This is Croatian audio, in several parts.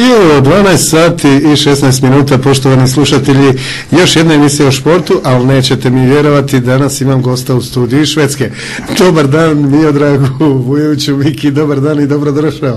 I evo, 12 sati i 16 minuta, poštovani slušatelji, još jedna emisija o športu, ali nećete mi vjerovati, danas imam gosta u studiju iz Švedske. Dobar dan, Miodragu Vujoviću, Miki, dobar dan i dobrodošao.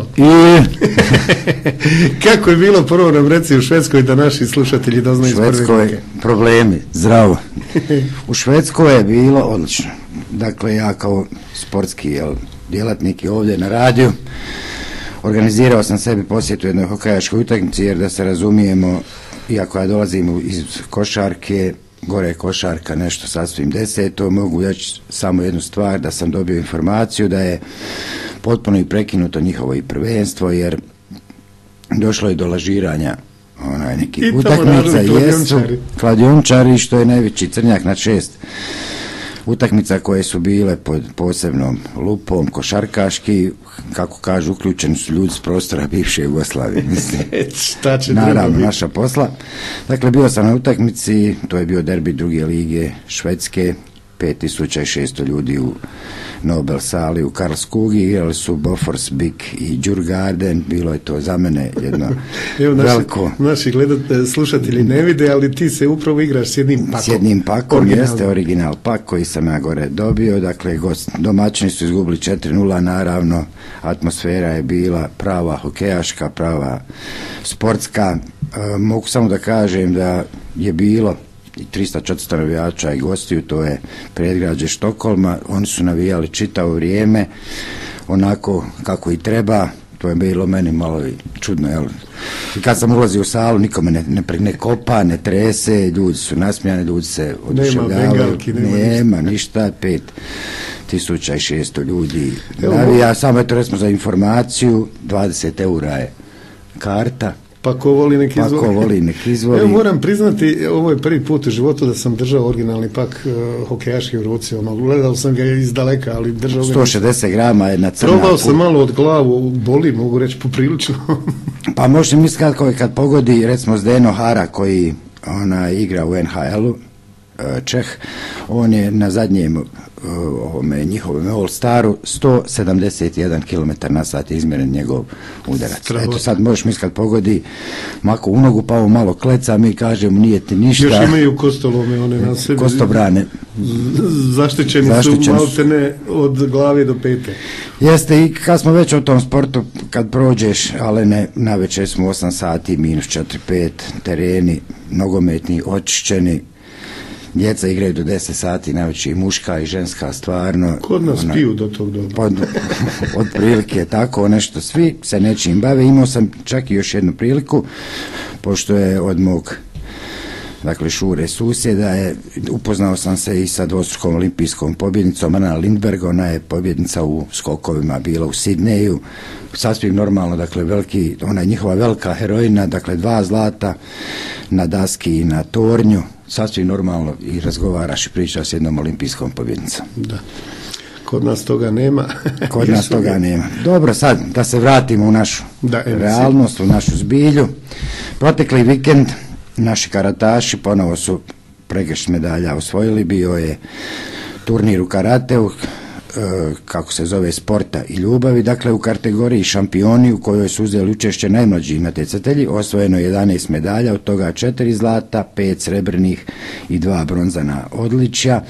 Kako je bilo, prvo nam reci u Švedskoj da naši slušatelji doznaju iz prve ruke. Švedskoj problemi, zdravo. U Švedskoj je bilo odlično. Dakle, ja kao sportski djelatnik i ovdje na radiju organizirao sam sebi posjetu jednoj hokejaškoj utakmici, jer da se razumijemo, iako ja dolazim iz košarke, gore je košarka nešto sasvim deseto, mogu reći samo jednu stvar, da sam dobio informaciju da je potpuno i prekinuto njihovo i prvenstvo, jer došlo je do lažiranja nekih utakmica, jesu kladiončari, što je najveći crnjak na 6 utakmica koje su bile pod posebnom lupom, košarkaški, kako kažu, uključeni su ljudi s prostora bivše Jugoslavije, mislim. Šta će naravno naša posla. Dakle, bio sam na utakmici, to je bio derbi druge lige Švedske, 5600 ljudi u Nobel sali u Karlskogi, igrali su Boforsbik i Djurgarden, bilo je to za mene jedno veliko... Naši slušatelji ne vide, ali ti se upravo igraš s jednim pakom. S jednim pakom, jeste original pak koji sam ja gore dobio, dakle domaćini su izgubili 4-0, naravno atmosfera je bila prava hokejaška, prava sportska, mogu samo da kažem da je bilo i 300-400 navijača i gostiju, to je predgrađe Štokholma, oni su navijali čitavo vrijeme, onako kako i treba, to je bilo meni malo i čudno, jel? I kad sam ulazio u salu, nikome ne kopa, ne trese, ljudi su nasmijani, ljudi se oduševljavaju, nema ništa, 5600 ljudi navija, samo eto recimo za informaciju, 20 eura je karta. Pa ko voli nek izvoli. Evo, moram priznati, ovo je prvi put u životu da sam držao originalni pak hokejaški u ruci. Gledao sam ga iz daleka, ali držao ga... 160 grama je na crnaku. Probao sam malo od glavu, boli, mogu reći, poprilično. Pa možete misliti kad pogodi, recimo, Zdeno Hara, koji igra u NHL-u, Čeh, on je na zadnjem njihovom All-Staru 171 km/h je izmjeren njegov udarac. Eto sad možeš misliti kad pogodi mako u nogu, pa ovo malo kleca, mi kažemo nije ti ništa. Još imaju kostolome one na sebi. Kostobrane. Zaštićeni su maltene od glave do pete. Jeste, i kad smo već o tom sportu, kad prođeš, ali ne, na večer smo 8 sati, minus 4-5, tereni, nogometni, očišćeni, djeca igraju do 10 sati, najveći i muška i ženska, stvarno. Kod nas piju do tog doba. Od prilike tako nešto, svi se nečim bave. Imao sam čak i još jednu priliku, pošto je od mog, dakle, Šure susjeda, upoznao sam se i sa dvostrukom olimpijskom pobjednicom Ana Lindberg, ona je pobjednica u skokovima bila u Sidneju, sasvim normalno, dakle, ona je njihova velika heroina, dakle, 2 zlata na daski i na tornju, sasvim normalno, i razgovaraš i pričaš s jednom olimpijskom pobjednicom. Da. Kod nas toga nema. Kod nas toga nema. Dobro, sad da se vratimo u našu realnost, u našu zbilju. Protekli vikend naši karataši ponovo su pregršt medalja osvojili, bio je turnir u karateu, kako se zove, sporta i ljubavi, dakle u kategoriji šampioni, u kojoj su uzeli učešće najmlađi natjecatelji, osvojeno 11 medalja, od toga 4 zlata, 5 srebrnih i 2 bronzana odličja.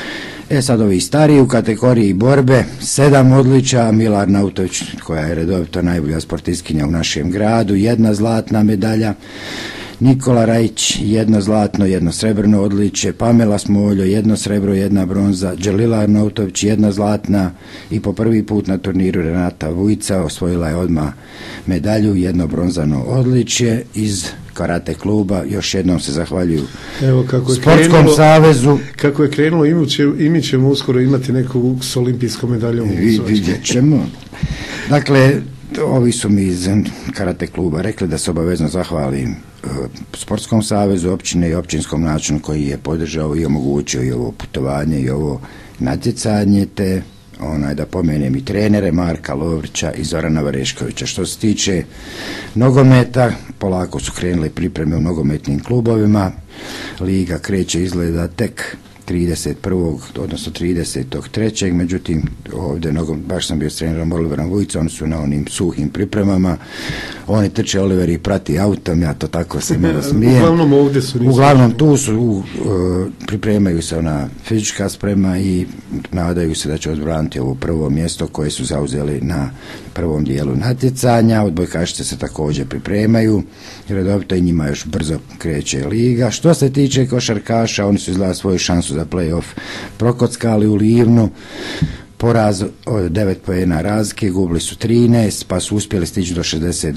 Sad ovi stariji u kategoriji borbe, 7 odličja, Milar Nautović, koja je redovito najbolja sportistkinja u našem gradu, 1 zlatna medalja, Nikola Rajić, 1 zlatno, 1 srebrno odličje, Pamela Smoljo, 1 srebro, 1 bronza, Đelila Arnautović, 1 zlatna i po prvi put na turniru Renata Vujica osvojila je odmah medalju, 1 bronzano odličje iz karate kluba. Još jednom se zahvaljuju Sportskom savezu. Kako je krenulo, i mi ćemo uskoro imati neku s olimpijskom medaljom. Vidjet ćemo. Dakle, ovi su mi iz karate kluba rekli da se obavezno zahvalim Sportskom savezu općine i općinskom načinu koji je podržao i omogućio i ovo putovanje i ovo natjecanje, te da pomenem i trenere Marka Lovrića i Zorana Vareškovića. Što se tiče nogometa, polako su krenule pripreme u nogometnim klubovima, liga kreće izgleda tek 31. odnosno 30.3. Međutim, ovdje baš sam bio s trenerom Oliverom Vujicom, oni su na onim suhim pripremama, oni trče, Oliver i prati autom, ja to tako se malo smijem. Uglavnom ovdje su. Uglavnom tu su, pripremaju se ona fizička sprema i nadaju se da će odbraniti ovo prvo mjesto koje su zauzeli na prvom dijelu natjecanja. Odbojkašice se također pripremaju, redovito i njima još brzo kreće liga. Što se tiče košarkaša, oni su izgledali svoju šansu za play-off prokockali u Livnu, poraz od 9 poena razlike, gubili su 13, pa su uspjeli stići do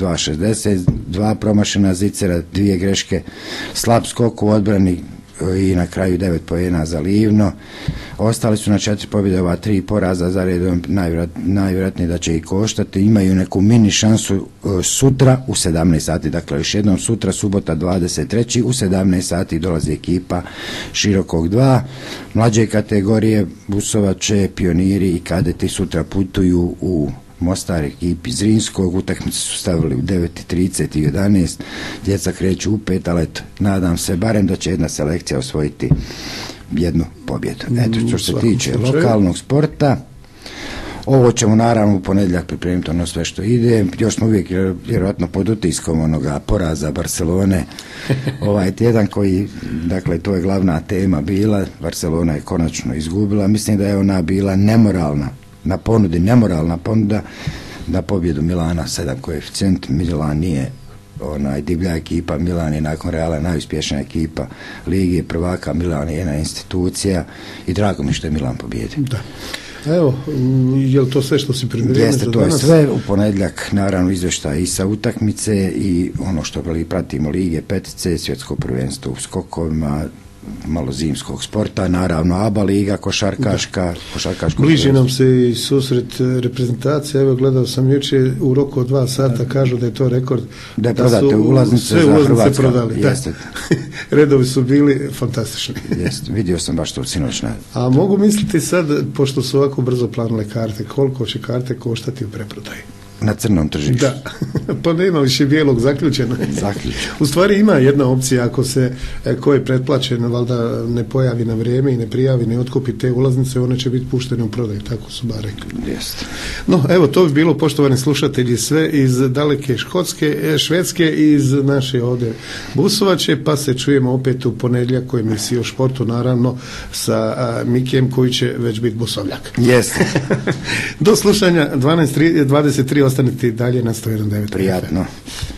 62, promašena zicera, 2 greške, slab skok u odbrani i na kraju 9 poena za Livno. Ostali su na 4 pobjede, ova 3 poraza za redom, najvjerojatnije da će i koštati. Imaju neku mini šansu sutra u 17 sati, dakle još jednom sutra, subota 23. u 17 sati dolazi ekipa Širokog 2. Mlađe kategorije Busovače, Pioniri i Kadeti sutra putuju u Mostar, ekipi Zrinskog. Utakmice su stavili u 9:30 i 11. Djeca kreću u 5, ali nadam se barem da će jedna selekcija osvojiti jednu pobjedu. Eto, što se tiče lokalnog sporta, ovo ćemo naravno u ponedjeljak pripremiti ono sve što ide. Još smo uvijek vjerojatno pod utiskom onoga poraza Barcelone ovaj tjedan koji, dakle, to je glavna tema bila. Barcelona je konačno izgubila. Mislim da je ona bila nemoralna ponuda na pobjedu Milana, 7 koeficijent. Milan nije divlja ekipa, Milan je nakon Reala najuspješnija ekipa Lige prvaka, Milan je jedna institucija i drago mi što je Milan pobjedio. Da. Evo, je li to sve što si pripremio? Jeste, to je sve. U ponedjeljak naravno izvještaj i sa utakmice i ono što pratimo Lige petice, svjetsko prvenstvo u skokovima, malo zimskog sporta, naravno ABA liga, košarkaška. Bliži nam se i susret reprezentacije. Evo, gledao sam jučer u roku od 2 sata, kažu da je to rekord. Da je prodate ulaznice za Hrvatsku. Prodali. Redovi su bili fantastični. Jeste, vidio sam baš to sinoć. A mogu misliti sad, pošto su ovako brzo planile karte, koliko će karte koštati u preprodaji? Na crnom tržištu. Da, pa nema više bijelog, zaključeno. U stvari ima jedna opcija, ako se ko je pretplaćen, valjda ne pojavi na vrijeme i ne prijavi, ne otkupi te ulaznice, one će biti puštene u prodaju, tako su bar rekli. Jeste. No, evo, to bi bilo, poštovani slušatelji, sve iz daleke Švedske, iz naše ovdje Busovače, pa se čujemo opet u ponedjeljak u emisiji o športu, naravno, sa Mikijem koji će već biti Busovljak. Jeste. Do slušanja 12:23, ostanite dalje na 101.9. Prijatno.